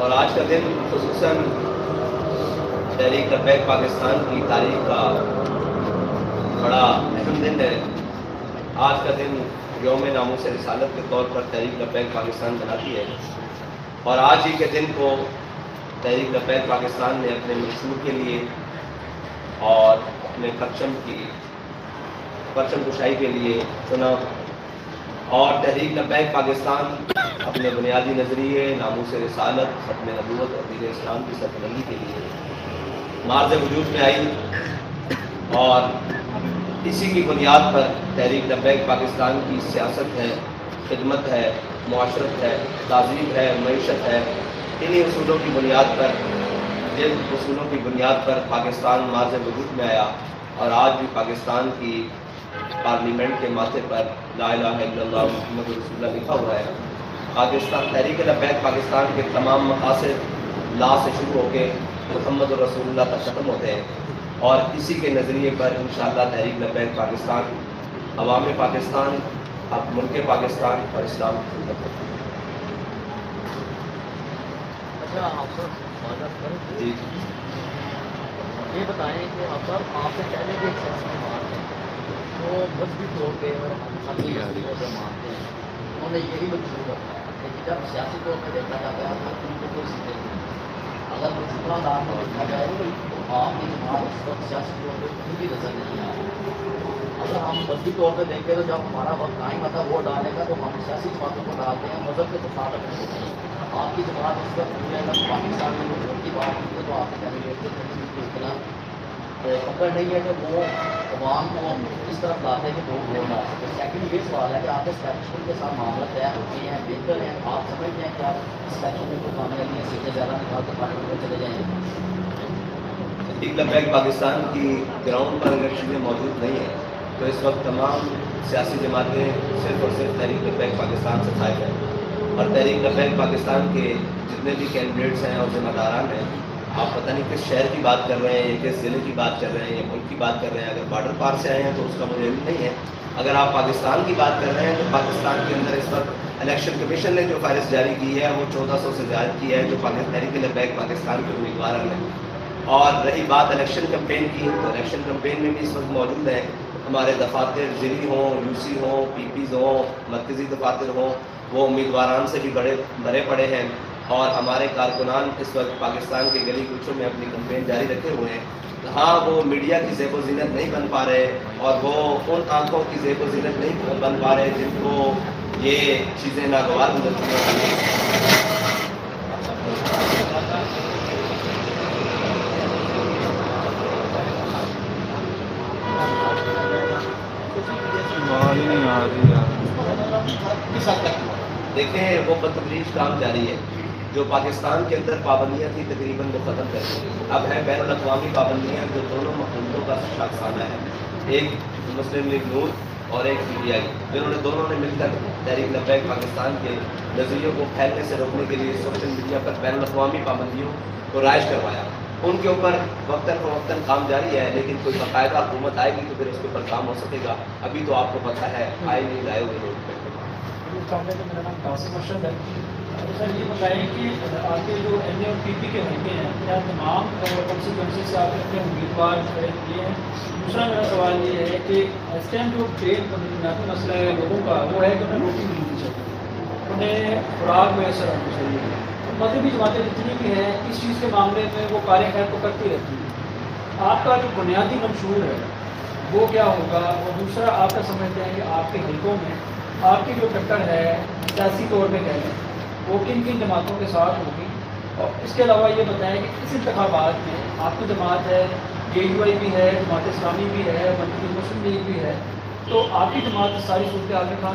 और आज का दिन खुसूसन तहरीक लब्बैक पाकिस्तान की तारीख का बड़ा अहम दिन है। आज का दिन यौम नामूस रिसालत के तौर पर तहरीक लब्बैक पाकिस्तान बनाती है और आज ही के दिन को तहरीक लब्बैक पाकिस्तान ने अपने मंशूर के लिए और अपने परचम कुशाई के लिए चुना। और तहरीक लब्बैक पाकिस्तान अपने बुनियादी नज़रिए नामूस रिसालत, खत्म नबूवत और दीन इस्लाम की सरबलंदी के लिए मार्ज़ वजूद में आई और इसी की बुनियाद पर तहरीक लब्बैक पाकिस्तान की सियासत है, खिदमत है, मुआशरत है, तहज़ीब है, मईशत है। इन्हीं उसूलों की बुनियाद पर, जिन उसूलों की बुनियाद पर पाकिस्तान मार्ज़ वजूद में आया और आज भी पाकिस्तान की पार्लियामेंट के माथे पर ला इलाहा इल्लल्लाह मुहम्मद रसूलुल्लाह लिखा हुआ है। पाकिस्तान तहरीक लब्बैक पाकिस्तान के तमाम मकासद ला से शुरू होकर मुहम्मद रसूलुल्लाह तक ख़त्म होते हैं और इसी के नज़रिए पर इंशाअल्लाह तहरीक लब्बैक पाकिस्तान, अवाम पाकिस्तान, अब मुल्क पाकिस्तान और इस्लाम की खिदमत करती है। अच्छा, आप सर स्वागत करें जी, ये बताएं कि आप सर आपसे पहले भी एक शख्स ने बात है तो मजहबी तौर पर और हम सभी तौर पर मानते हैं, उन्होंने यही मंशूर बताया कि जब सियासी तौर पर देखा जाता है तो उनको कोई सीधे नहीं। अगर मौजूदा दार में देखा जाए तो आपकी जमात इस वक्त सियासी तौर पर खुद भी नजर नहीं आ रही। अगर हम मजहबी तौर पर देखें तो जब हमारा वक्त टाइम आता वोट डालने का तो हम सियासी जमातों को डालते हैं, मजहब के तो साथ अपने होते हैं। आपकी जमात इस वक्त पूरे अगर पाकिस्तान में वोट की बात की है तो आपके कैंडिडेट को इतना पकड़ नहीं है कि वो अवाम को इस तरफ लाते हैं कि वो वोट डाल सके। सेकंड ये सवाल है कि आप इस्टेब्लिशमेंट के साथ मामला तय होते हैं, बेहतर हैं, आप समझते हैं कि आप इस्टेब्लिशमेंट को कामयाबी या सीटें ज़्यादा निकाल कर पार्लियामेंट में चले जाएंगे। तहरीक लब्बैक पाकिस्तान की ग्राउंड पर अगर चीज़ें मौजूद नहीं हैं तो इस वक्त तमाम सियासी जमातें सिर्फ और सिर्फ तहरीक लब्बैक पाकिस्तान से खाए हैं और तहरीक लब्बैक पाकिस्तान के जितने भी कैंडिडेट्स हैं और जिम्मेदारान हैं, आप पता नहीं किस शहर की बात कर रहे हैं या किस ज़िले की बात कर रहे हैं या मुल्क की बात कर रहे हैं। अगर बॉर्डर पार से आए हैं तो उसका मुझे भी नहीं है। अगर आप पाकिस्तान की बात कर रहे हैं तो पाकिस्तान के अंदर इस वक्त इलेक्शन कमीशन ने जो फहरिस्त जारी की है वो 1400 से ज़्यादा की है जो तहरीक लब्बैक पाकिस्तान के उम्मीदवार हैं। और रही बात इलेक्शन कम्पेन की, तो इलेक्शन कम्पेन में भी इस वक्त मौजूद हैं हमारे दफातर ज़िली हों, यूसी हों, पीपीज़ हों, मरकज़ी दफातर हों, वो उम्मीदवारान से भी भरे पड़े हैं और हमारे कारकुनान इस वक्त पाकिस्तान के गली कुचों में अपनी कंपेन जारी रखे हुए हैं। हाँ, वो मीडिया की ज़ेब व ज़ीनत नहीं बन पा रहे और वो उन आँखों की ज़ेब व ज़ीनत नहीं बन पा रहे जिनको ये चीज़ें नागवार गुजरती हैं। देखें, वो बदतमीज काम जारी है। जो पाकिस्तान के अंदर पाबंदियाँ थी तकरीबन वो ख़त्म कर दी। अब है बैन अल-अक़वामी पाबंदियाँ जो दोनों हुकूमतों का शाखसाना है, एक मुस्लिम लीग नून और एक PTI, जिन्होंने दोनों ने मिलकर तहरीक लब्बैक पाकिस्तान के नज़रियों को फैलने से रोकने के लिए सोशल मीडिया पर बैन अल-अक़वामी पाबंदियों को राइज करवाया। उनके ऊपर वक्तन फ़वक्तन काम जारी है, लेकिन कोई बाकायदा हुकूमत आएगी तो फिर उसके ऊपर काम हो सकेगा। अभी तो आपको पता है आए नहीं लाए हुए लोग। मेरा नाम कासिम अरशद है। तो सर ये बताएं कि आपके जो NA और PP के हल्के हैं क्या तमाम कॉन्स्टिट्यूंसी से आपने अपने उम्मीदवार खड़े किए हैं? दूसरा मेरा सवाल ये है कि इस टाइम जो ट्रेन बुनियादी मसला है लोगों का वो है कि उन्हें रोटी मिलनी चाहिए, उन्हें खुराक मैसर होनी चाहिए। मजहबी जमातें जितनी भी हैं इस चीज़ के मामले में वो कार्य खैर तो करती रहती हैं। आपका जो बुनियादी मंशूर है वो क्या होगा? और दूसरा आपका समझते हैं कि आपके हल्कों में आपकी जो टक्कर है सियासी तौर पर कहें वो किन किन जमातों के साथ होगी? और इसके अलावा ये बताएं कि इस इंतखाबात में आपकी जमात है, JUI भी है, जमात इस्लामी भी है, मुस्लिम लीग भी है, तो आपकी जमात सारी सूरत हाल में कहाँ?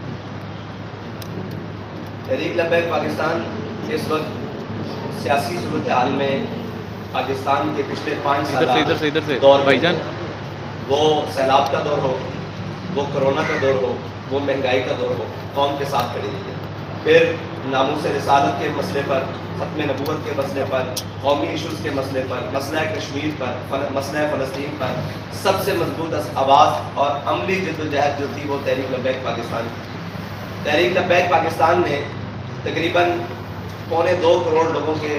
तहरीक लब्बैक पाकिस्तान इस वक्त सियासी सूरत हाल में पाकिस्तान के पिछले 5 साल दौर भाईजान, वो सैलाब का दौर हो, वो कोरोना का दौर हो, वो महंगाई का दौर हो, कौम के साथ खड़ी हुई है। फिर नामूस रिसालत के मसले पर, खत्म नबूवत के मसले पर, कौमी इशूज़ के मसले पर, मसला कश्मीर पर, मसला फ़लस्तीन पर सबसे मजबूत आवाज़ और अमली जद्दोजहद जो थी वो तहरीक लब्बैक पाकिस्तान। तहरीक लब्बैक पाकिस्तान ने तकरीबन 2.25 करोड़ लोगों के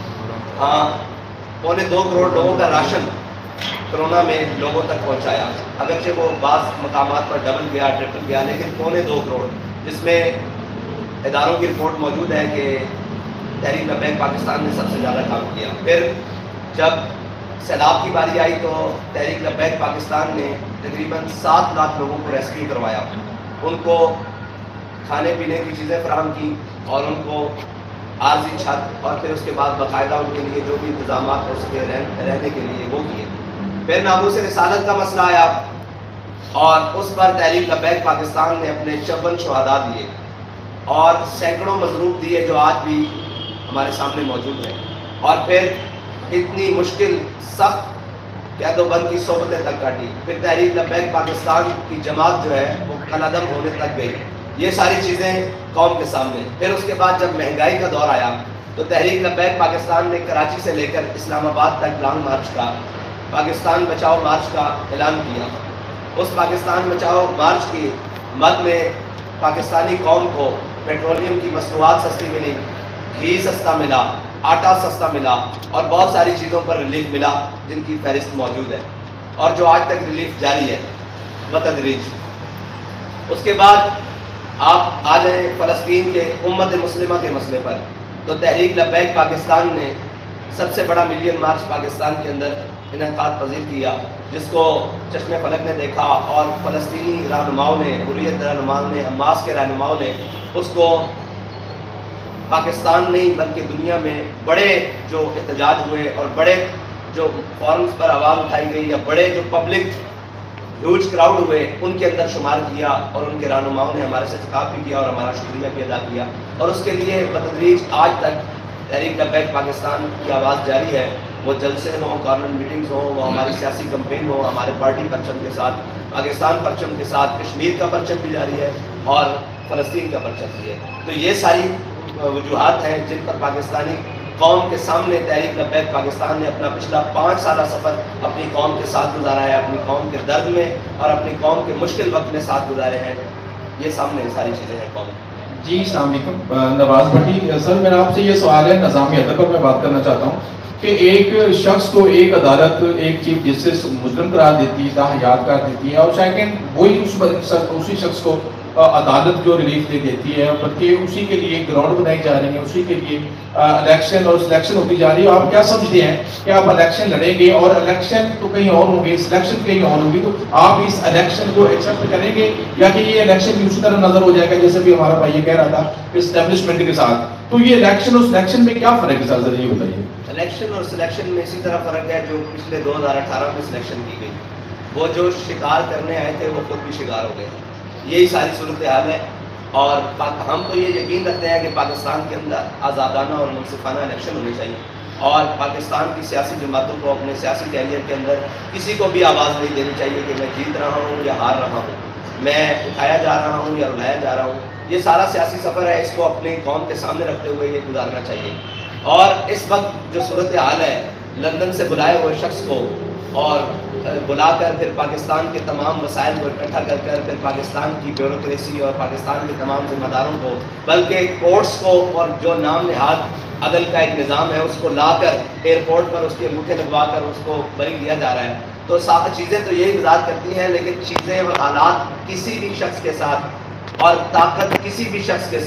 पौने 2 करोड़ लोगों का राशन कोरोना में लोगों तक पहुंचाया। अगरचे वो बाज़ मकामात पर डबल गया, ट्रिपल गया, लेकिन 2.25 करोड़, जिसमें इदारों की रिपोर्ट मौजूद है कि तहरीक लब्बैक पाकिस्तान ने सबसे ज़्यादा काम किया। फिर जब सैलाब की बारी आई तो तहरीक लब्बैक पाकिस्तान ने तकरीबन 7 लाख लोगों को रेस्क्यू करवाया, उनको खाने पीने की चीज़ें फराहम की और उनको आर्जी छत और फिर उसके बाद बाकायदा उनके लिए जो भी इंतजाम हो सके रहने के लिए वो किए। फिर नामूस रिसालत का मसला आया और उस पर तहरीक लब्बैक पाकिस्तान ने अपने 54 शहादा दिए और सैकड़ों मजरूब दिए जो आज भी हमारे सामने मौजूद हैं। और फिर इतनी मुश्किल सख्त कैदोबंद की सोबतें तक काटी। फिर तहरीक लब्बैक पाकिस्तान की जमात जो है वो कलअदम होने तक गई। ये सारी चीज़ें कौम के सामने। फिर उसके बाद जब महंगाई का दौर आया तो तहरीक लब्बैक पाकिस्तान ने कराची से लेकर इस्लामाबाद तक लॉन्ग मार्च का, पाकिस्तान बचाओ मार्च का ऐलान किया। उस पाकिस्तान बचाओ मार्च की मद में पाकिस्तानी कौम को पेट्रोलियम की मसनूआत सस्ती मिली, घी सस्ता मिला, आटा सस्ता मिला और बहुत सारी चीज़ों पर रिलीफ मिला जिनकी फहरिस्त मौजूद है और जो आज तक रिलीफ जारी है बतदरीज। उसके बाद आप आ जाए फ़लस्तीन के उम्मत मुस्लिमा के मसले पर, तो तहरीक लब्बैक पाकिस्तान ने सबसे बड़ा मिलियन मार्च पाकिस्तान के अंदर इनेकाद पजीर किया, जिसको चश्मे फलक ने देखा और फ़लस्तीनी रहनुमाओं ने, हुर्रियत रहनुमाओं ने, हमास के रहनुमाओं ने उसको पाकिस्तान नहीं बल्कि दुनिया में बड़े जो एहतजाज हुए और बड़े जो फॉरम्स पर आवाज़ उठाई गई या बड़े जो पब्लिक ह्यूज क्राउड हुए उनके अंदर शुमार किया और उनके रहनुमाओं ने हमारे से खिताब भी किया और हमारा शुक्रिया भी अदा किया। और उसके लिए बतदरीज आज तक तहरीक लब्बैक पाकिस्तान की आवाज़ जारी है। वो जलसे हों, कॉर्नर मीटिंग्स हों, वो हमारी सियासी कंपेन हो, हमारे पार्टी परचम के साथ, पाकिस्तान परचम के साथ कश्मीर का परचम भी जारी है और फ़लस्तीन का परचम भी है। तो ये सारी वजूहात हैं जिन पर पाकिस्तानी कौम के सामने तहरीक लब्बैक पाकिस्तान ने अपना पिछला 5 साला सफ़र अपनी कौम के साथ गुजारा है, अपनी कौम के दर्द में और अपनी कौम के मुश्किल वक्त में साथ गुजारे हैं। ये सामने सारी चीज़ें हैं कौम। जी अस्सलाम वालेकुम। नवाज भट्टी सर, मेरा आपसे ये सवाल है, निज़ामी अदब पर मैं बात करना चाहता हूँ कि एक शख्स को एक अदालत एक चीफ जस्टिस मुजरिम करार देती है, ताहयात कर देती है और सेकंड वही उसी शख्स को अदालत जो रिलीफ दे देती है, बल्कि उसी के लिए ग्राउंड बनाई जा रही है, उसी के लिए इलेक्शन और सिलेक्शन होती जा रही है। आप क्या समझते हैं कि आप इलेक्शन लड़ेंगे और इलेक्शन तो कहीं और होंगे, सिलेक्शन कहीं और होगी, तो आप इस इलेक्शन को एक्सेप्ट करेंगे या कि ये इलेक्शन भी उसी तरह नजर हो जाएगा जैसे भी हमारा भाई ये कह रहा था इस्टेब्लिशमेंट के साथ? तो ये इलेक्शन और सिलेक्शन में क्या फ़र्क है सर, जरा ये बताइए। इलेक्शन और सिलेक्शन में इसी तरह फ़र्क है जो पिछले 2018 में सिलेक्शन की गई। वो जो शिकार करने आए थे वो खुद भी शिकार हो गए। यही सारी सूरत हाल है और हम तो ये यकीन रखते हैं कि पाकिस्तान के अंदर आज़ादाना और मुनसिफाना इलेक्शन होने चाहिए और पाकिस्तान की सियासी जमातों को अपने सियासी कैरियर के अंदर किसी को भी आवाज़ नहीं देनी चाहिए कि मैं जीत रहा हूँ या हार रहा हूँ, मैं उठाया जा रहा हूँ या रुलाया जा रहा हूँ। ये सारा सियासी सफ़र है, इसको अपनी कौम के सामने रखते हुए ये गुजारना चाहिए। और इस वक्त जो सूरत हाल है, लंदन से बुलाए हुए शख्स को और बुलाकर फिर पाकिस्तान के तमाम वसाइल को इकट्ठा कर फिर पाकिस्तान की ब्यूरोक्रेसी और पाकिस्तान के तमाम जिम्मेदारों को, बल्कि कोर्ट्स को और जो नाम नहाद अदल का एक निज़ाम है उसको लाकर एयरपोर्ट पर उसके अंगूठे लगवा कर उसको बरी किया जा रहा है। तो चीज़ें तो यही गुजार करती हैं, लेकिन चीज़ें और हालात किसी भी शख्स के साथ और ताकत किसी भी शख्स के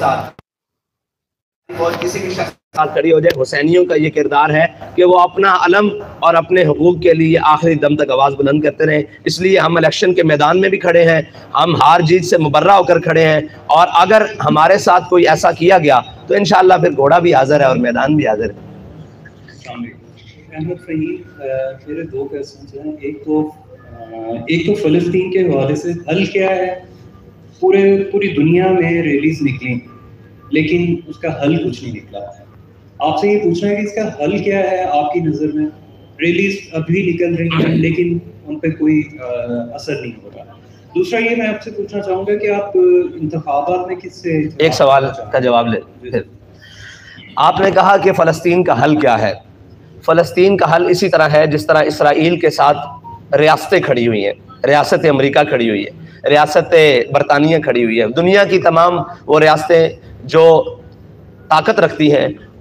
साथ और किसी भी शख्स खड़ी हो जाए। हुसैनियों का ये किरदार है कि वो अपना अलम और अपने हुकूक के लिए आखिरी दम तक आवाज़ बुलंद करते रहे। इसलिए हम इलेक्शन के मैदान में भी खड़े हैं, हम हार जीत से मुबर्रा होकर खड़े हैं और अगर हमारे साथ कोई ऐसा किया गया तो इंशाअल्लाह फिर घोड़ा भी हाजिर है और मैदान भी हाजिर है। अहमद फ़हीम, मेरे 2 क्वेश्चन हैं। एक तो फ़लस्तीन के हवाले से हल क्या है? पूरी दुनिया में रैलीज निकली लेकिन उसका हल कुछ नहीं निकला। आपसे ये पूछना है कि इसका हल क्या है आपकी नज़र में? रैलीज अभी निकल रही हैं लेकिन उन पर कोई असर नहीं हो रहा। दूसरा ये मैं आपसे पूछना चाहूँगा कि आप इंतखाबात में किससे, एक सवाल का जवाब ले। आपने कहा कि फ़लस्तीन का हल क्या है? फ़लस्तीन का हल इसी तरह है जिस तरह इसराइल के साथ रियासतें खड़ी हुई हैं, रियासत अमेरिका खड़ी हुई है, रियासत बरतानिया खड़ी हुई है। दुनिया की तमाम वो रियासतें जो ताकत रखती हैं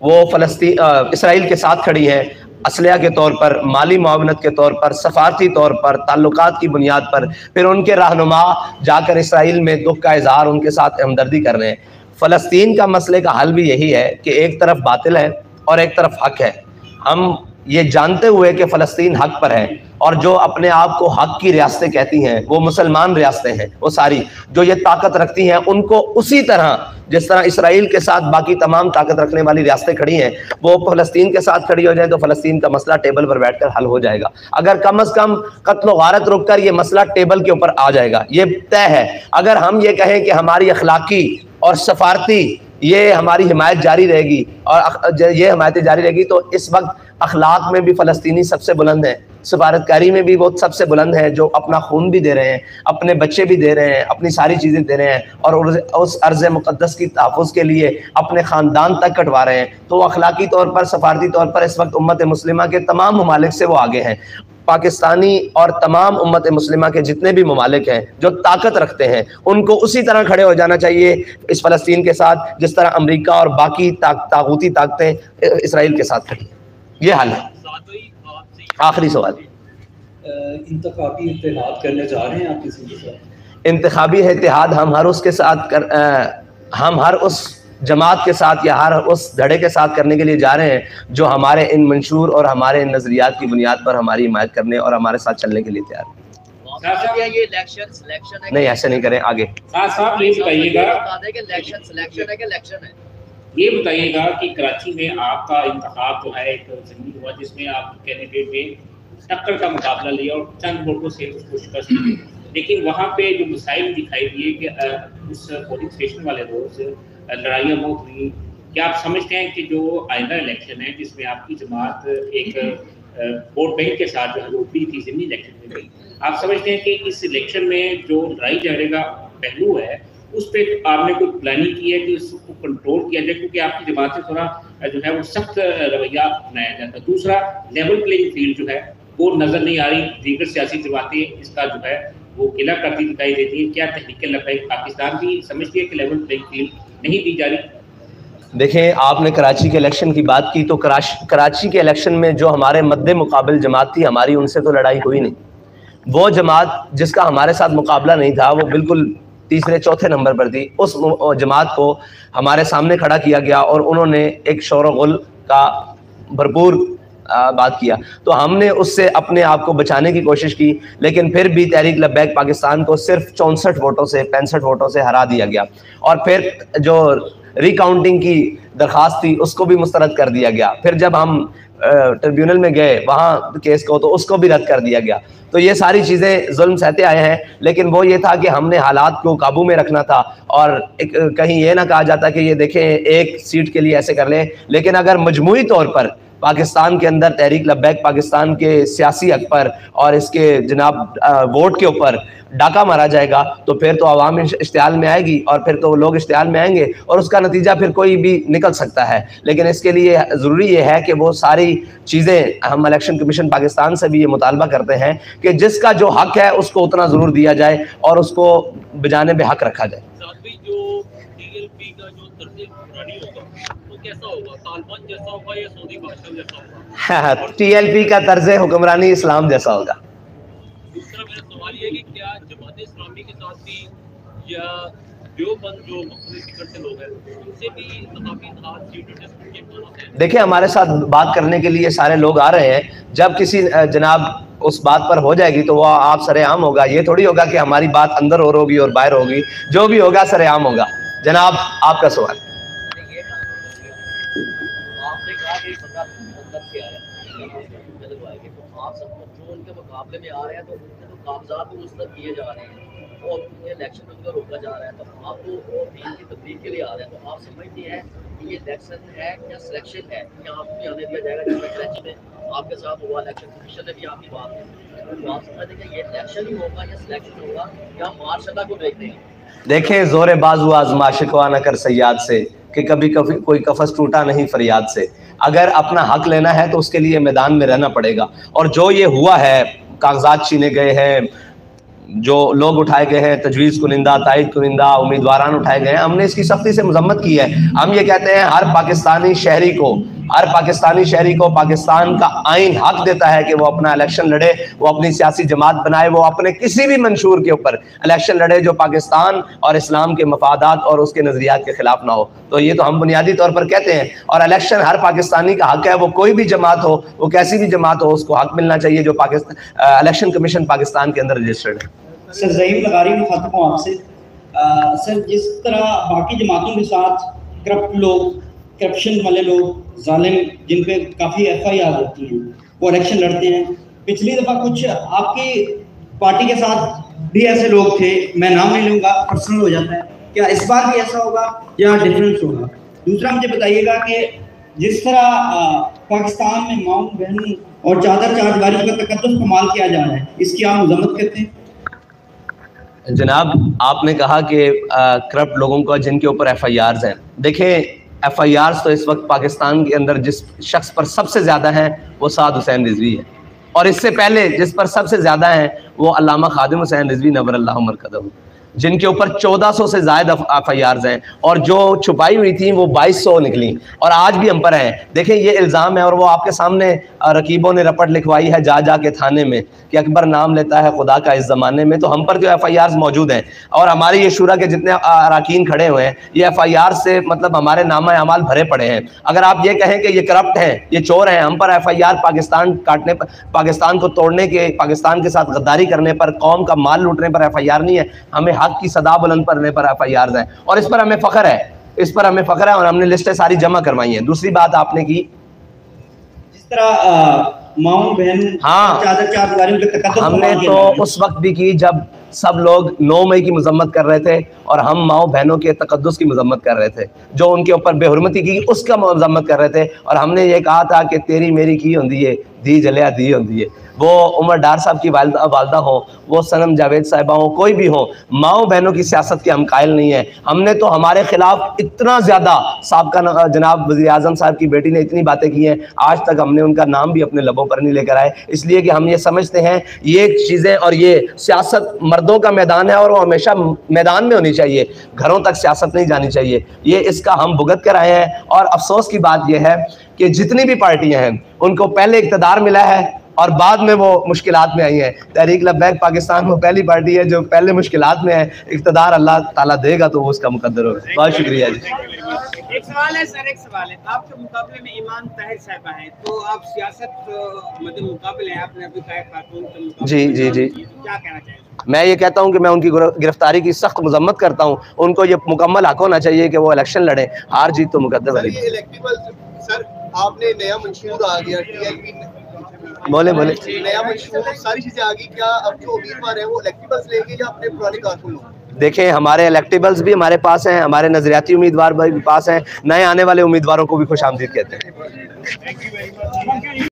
वो इसराइल के साथ खड़ी हैं, असलिया के तौर पर, माली मुआवनत के तौर पर, सफारती तौर पर, ताल्लुकात की बुनियाद पर। फिर उनके रहनुमा जाकर इसराइल में दुख का इजहार, उनके साथ हमदर्दी कर रहे हैं। फ़लस्तीन का मसले का हल भी यही है कि एक तरफ बातिल है और एक तरफ हक है। हम ये जानते हुए कि फ़लस्तीन हक पर है और जो अपने आप को हक की रियासतें कहती हैं, वो मुसलमान रियासतें हैं, वो सारी जो ये ताकत रखती हैं, उनको उसी तरह जिस तरह इसराइल के साथ बाकी तमाम ताकत रखने वाली रियासतें खड़ी हैं, वो फ़लस्तीन के साथ खड़ी हो जाए तो फ़लस्तीन का मसला टेबल पर बैठकर हल हो जाएगा। अगर कम अज़ कम कत्ल व गारत रुक कर ये मसला टेबल के ऊपर आ जाएगा, ये तय है। अगर हम ये कहें कि हमारी अखलाकी और सफारती ये हमारी हिमायत जारी रहेगी और ये हिमायतें जारी रहेगी, तो इस वक्त अखलाक में भी फ़लस्तीनी सबसे बुलंद है, सफारतकारी में भी वो सबसे बुलंद है, जो अपना खून भी दे रहे हैं, अपने बच्चे भी दे रहे हैं, अपनी सारी चीज़ें दे रहे हैं और उस अर्ज़ मुक़द्दस की तहफ़्फ़ुज़ के लिए अपने ख़ानदान तक कटवा रहे हैं। तो अखलाकी तौर पर, सफारती तौर पर इस वक्त उम्मत मुस्लिमा के तमाम ममालिक से वो आगे हैं। पाकिस्तानी और तमाम उम्मत मुस्लिमा के जितने भी ममालिक हैं जो ताकत रखते हैं, उनको उसी तरह खड़े हो जाना चाहिए इस फ़लस्तीन के साथ जिस तरह अमेरिका और बाकी तागूती ताकतें इसराइल के साथ खड़ी हैं। ये हल है। आखिरी सवाल, इंतखाबी इत्तेहाद करने जा रहे हैं आप किसी के साथ? इंतखाबी इत्तेहाद हम हर उस जमात के साथ या हर उस धड़े के साथ करने के लिए जा रहे हैं जो हमारे इन मंशूर और हमारे इन नज़रियात की बुनियाद पर हमारी हिमायत करने और हमारे साथ चलने के लिए तैयार है। ये इलेक्शन नहीं, ऐसे नहीं करें। आगे साहब ये बताइएगा, इलेक्शन है, ये बताइएगा कि कराची में आपका इंतखाब जो है एक ज़मीनी हुआ जिसमें आप कैंडिडेट ने टक्कर का मुकाबला लिया और चंद वोटों से उसको शिकस्त दी, लेकिन वहाँ पे जो मसाइल दिखाई दिए कि उस पोलिंग स्टेशन वाले रोज लड़ाइयाँ बहुत हुई। क्या आप समझते हैं कि जो आइंदा इलेक्शन है जिसमें आपकी जमात एक वोट बैंक के साथ जो है वो थी ज़मीनी इलेक्शन में गई, आप समझते हैं कि इस इलेक्शन में जो लड़ाई झगड़े का पहलू है उस पर आपने कोई प्लानिंग की है कि उसको कंट्रोल किया जाए, क्योंकि आपकी जमात से थोड़ा जो है वो सख्त रवैया अपनाया जाता है। दूसरा, लेवल प्लेइंग फील्ड जो है वो नज़र नहीं आ रही, दीगर सियासी जमातें इसका जो है वो किला करती दिखाई देती है। क्या तहरीक लब्बैक पाकिस्तान भी समझती है कि लेवल प्लेइंग फील्ड नहीं दी जा रही? देखें, आपने कराची के इलेक्शन की बात की, तो कराची के इलेक्शन में जो हमारे मद्दे मुकाबिल जमात थी हमारी, उनसे तो लड़ाई हुई नहीं। वो जमात जिसका हमारे साथ मुकाबला नहीं था वो बिल्कुल तीसरे चौथे नंबर पर थी। उस जमात को हमारे सामने खड़ा किया गया और उन्होंने एक शोर गुल का भरपूर बात किया, तो हमने उससे अपने आप को बचाने की कोशिश की, लेकिन फिर भी तहरीक लब्बैक पाकिस्तान को सिर्फ 64 वोटों से 65 वोटों से हरा दिया गया। और फिर जो रिकाउंटिंग की दरख्वास्त थी उसको भी मुस्तरद कर दिया गया। फिर जब हम ट्रिब्यूनल में गए वहाँ केस को, तो उसको भी रद्द कर दिया गया। तो ये सारी चीज़ें जुल्म सहते आए हैं, लेकिन वो ये था कि हमने हालात को काबू में रखना था और कहीं ये ना कहा जाता कि ये देखें एक सीट के लिए ऐसे कर लें। लेकिन अगर मजमूई तौर पर पाकिस्तान के अंदर तहरीक लब्बैक पाकिस्तान के सियासी हक पर और इसके जनाब वोट के ऊपर डाका मारा जाएगा, तो फिर तो आवाम इश्तिहाल में आएगी और फिर तो लोग इश्तिहाल में आएंगे और उसका नतीजा फिर कोई भी निकल सकता है। लेकिन इसके लिए ज़रूरी ये है कि वो सारी चीज़ें, हम इलेक्शन कमीशन पाकिस्तान से भी ये मुतालबा करते हैं कि जिसका जो हक है उसको उतना ज़रूर दिया जाए और उसको बजाने पे हक रखा जाए। TLP का तर्ज हुक्मरानी इस्लाम जैसा होगा। दूसरा मेरा सवाल ये है कि क्या जमात इस्लामी के साथ भी या देवबंद जो मुख्तलिफ टिकट से लोग हैं उनसे भी इंतखाबी इत्तेहाद सीट डिस्ट्रिक्ट के प्लान है? देखिए, हमारे साथ बात करने के लिए सारे लोग आ रहे हैं। जब किसी जनाब उस बात पर हो जाएगी तो वह आप सरेआम होगा। ये थोड़ी होगा कि हमारी बात अंदर और होगी और बाहर होगी, जो भी होगा सरेआम होगा। जनाब, आपका सवाल। आपने कहा कि बंदा अंदर से आया, आप सब जो उनके मुकाबले में आ रहे हैं तो उनके तो कागजात भी मुस्तरद किए जा रहे हैं और इलेक्शन में उनका रोका जा रहा है, तो आप तो दीन की तब्दील के लिए आ रहे हैं, तो आप समझते हैं कि ये इलेक्शन है या सिलेक्शन है या आपको भी आने दिया जाएगा? जैसे इलेक्शन में आपके साथ हुआ, इलेक्शन कमीशन ने भी आपकी बात की, तो आप समझते हैं कि ये इलेक्शन ही होगा या सिलेक्शन होगा या मार्शल को देखते हैं? देखें, जोरे बाजू आजमा शिकवा न कर सयाद से कि कभी कभी कोई कफस टूटा नहीं फरियाद से। अगर अपना हक लेना है तो उसके लिए मैदान में रहना पड़ेगा। और जो ये हुआ है, कागजात छीने गए हैं, जो लोग उठाए गए हैं, तजवीज़ कुनिंदा, तायद कुनिंदा, उम्मीदवारान उठाए गए हैं, हमने इसकी सख्ती से मजम्मत की है। हम ये कहते हैं हर पाकिस्तानी शहरी को पाकिस्तान का आइन हक देता है कि वो अपना इलेक्शन लड़े, वो अपनी सियासी जमात बनाए, वो अपने किसी भी मंशूर के ऊपर इलेक्शन लड़े जो पाकिस्तान और इस्लाम के मफादात और उसके नज़रियात के खिलाफ ना हो। तो ये तो हम बुनियादी तौर पर कहते हैं, और इलेक्शन हर पाकिस्तानी का हक है, वो कोई भी जमात हो, वो कैसी भी जमात हो, उसको हक मिलना चाहिए जो पाकिस्तान इलेक्शन कमीशन पाकिस्तान के अंदर रजिस्टर्ड है। सर ज़हीर लगारी मुखातब हूँ आपसे। सर जिस तरह बाकी जमातों के साथ करप्ट लोग, करप्शन वाले लोग, जालिम जिन पे काफ़ी FIR होती हैं, वो इलेक्शन लड़ते हैं। पिछली दफ़ा कुछ आपकी पार्टी के साथ भी ऐसे लोग थे, मैं नाम नहीं लूँगा, पर्सनल हो जाता है, क्या इस बार भी ऐसा होगा या डिफरेंस होगा? दूसरा मुझे बताइएगा कि जिस तरह पाकिस्तान में माऊं बहनों और चादर चारदीवारी का तकद्दुस इस्तेमाल किया जा रहा है, इसकी आप मजम्मत करते हैं? जनाब, आपने कहा कि करप्ट लोगों का जिनके ऊपर FIRs हैं, देखें FIRs तो इस वक्त पाकिस्तान के अंदर जिस शख्स पर सबसे ज़्यादा हैं वो साद हुसैन रिजवी है, और इससे पहले जिस पर सबसे ज़्यादा हैं वो अल्लामा खादिम हुसैन रिजवी नव्वरल्लाहु मरकज़हू, जिनके ऊपर 1400 से ज़्यादा FIRs हैं, और जो छुपाई हुई थी वो 2200 निकली, और आज भी हम पर हैं। देखें ये इल्ज़ाम है, और वो आपके सामने रकीबों ने रपट लिखवाई है जा के थाने में कि अकबर नाम लेता है खुदा का इस ज़माने में। तो हम पर जो FIRs मौजूद हैं, और हमारे ये शुरा के जितने अरकान खड़े हुए हैं, ये FIR से मतलब हमारे नामा अमाल भरे पड़े हैं। अगर आप ये कहें कि ये करप्ट हैं, ये चोर हैं, हम पर FIR पाकिस्तान काटने पर, पाकिस्तान को तोड़ने के, पाकिस्तान के साथ गद्दारी करने पर, कौम का माल लूटने पर FIR नहीं है, हमें हक की सदा बुलंद करने पर FIRs हैं, और इस पर हमें फ़ख्र है, और हमने लिस्टें सारी जमा करवाई हैं। दूसरी बात आपने की, जिस तरह माऊं बहन, हाँ, चादर चारदीवारी का तकद्दुस हमने तो उस वक्त भी की जब सब लोग 9 मई की मजम्मत कर रहे थे, और हम माओ बहनों के तकद्दुस की मजम्मत कर रहे थे, जो उनके ऊपर बेहुरमती की उसका मजम्मत कर रहे थे। और हमने ये कहा था कि तेरी मेरी की होंदी है, दी जलिया दी होंदी है। वो उमर डार साहब की वालदा हो, वो सनम जावेद साहिबा हो, कोई भी हो, माओ बहनों की सियासत के हम कायल नहीं है। हमने तो हमारे खिलाफ इतना ज़्यादा साबका जनाब वज़ीर आज़म साहब की बेटी ने इतनी बातें की हैं, आज तक हमने उनका नाम भी अपने लबों पर नहीं लेकर आए, इसलिए कि हम ये समझते हैं ये चीज़ें, और ये सियासत मर्दों का मैदान है और वो हमेशा मैदान में होनी चाहिए, घरों तक सियासत नहीं जानी चाहिए। ये इसका हम भुगत कर आए हैं, और अफसोस की बात यह है कि जितनी भी पार्टियां हैं उनको पहले इक़्तिदार मिला है और बाद में वो मुश्किलात में आई हैं। तहरीक लब्बैक पाकिस्तान वो पहली पार्टी है जो पहले मुश्किलात में है, इक़्तिदार अल्लाह ताला देगा तो वो उसका मुकद्दर होगा। बहुत शुक्रिया जी। एक सवाल है सर, एक सवाल है, आपके मुकाबले में ईमान ताहिर साहिबा है, तो आप सियासत मतलब मुकाबले हैं, आपने अभी कहा खातून के मुकाबले, जी जी जी, क्या कहना चाहिए? मैं ये कहता हूँ कि मैं उनकी गिरफ्तारी की सख्त मजम्मत करता हूँ। उनको ये मुकम्मल हक होना चाहिए कि वो इलेक्शन लड़े, हार जीत तो मुकद्दर वाली। सर आपने नया मंशूर आ गया, TLP बोले नया मंशूर, सारी चीजें आ गई, क्या अब जो उम्मीदवार है वो इलेक्टिबल्स लेंगे या अपने पुराने कारकुन लोग? देखें हमारे इलेक्टिबल्स भी हमारे पास हैं, हमारे नजरियाती उम्मीदवार भी पास हैं, नए आने वाले उम्मीदवारों को भी खुश आमदीद कहते हैं।